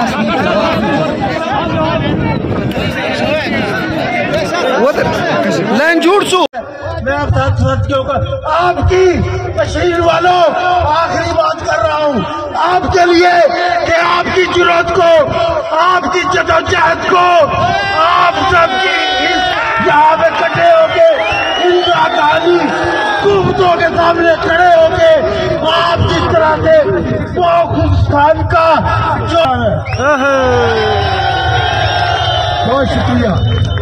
मैं के ऊपर आपकी तशरीह वालों आखिरी बात कर रहा हूँ आपके लिए कि आपकी जुर्रत को, आपकी जदोजहद को, आप सबकी यहाँ पे कटे होके इंदिरा गांधी हुकूमतों के सामने खड़े होके आप जिस तरह से खान का जो बहुत शुक्रिया।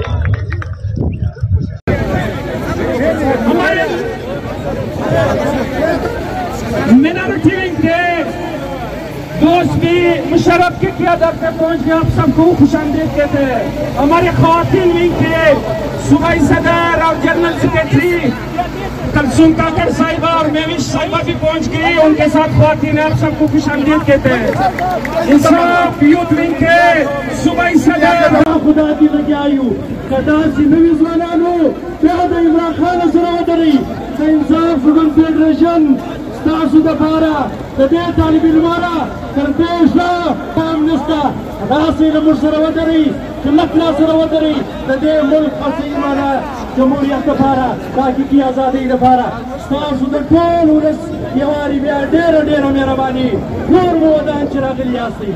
मिनॉरिटी विंग के दोस्त भी मुशर्रफ की क़यादत में पहुंच गए, आप सबको खुशामदीद कहते हैं। हमारे ख़वातीन विंग के सूबाई सदर और जनरल सेक्रेटरी कलसूम काकड़ साहिबा और मेविश साहिबा भी पहुंच गई, उनके साथ ख़वातीन आप सबको खुशामदीद कहते हैं। इंसाफ यूथ विंग के सूबाई सदर खुदा की लग्यायु कदासी नवी ज़मानानो प्यादा इमरान खान सरावदरी इंसाफ स्टूडेंट फेडरेशन स्टासु दफारा तदे तालिब इल्मारा करपेशा मिनिस्टर रासी नमूर सरावदरी लखना सरावदरी तदे मुल्क असीमाना जमहूरियत दफारा बाकी की आजादी दफारा स्टासु दफार उरस यवारी बिया डेर डेर मेहरबानी नूर मोदान चिराग लियासी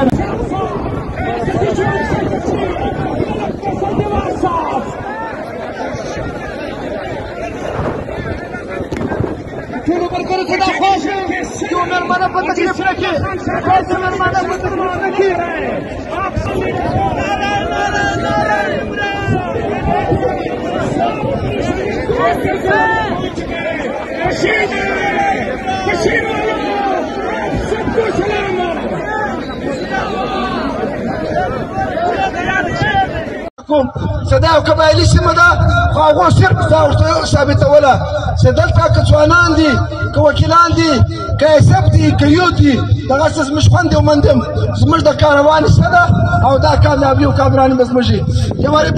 खुदा खुश जो मेहरबाना पर तकलीफ रखे ऐसे मेहरबाना पर तकलीफ रखे سداو كبايلي سمدا خاغو سرب ثابت ولا سدلتا كسوانان دي كوكيلان دي كيسبتي كيوتي تغسس مش خندي ومندم زمش دا كان واني سدا او دا كان ابيو كابراني بس مشي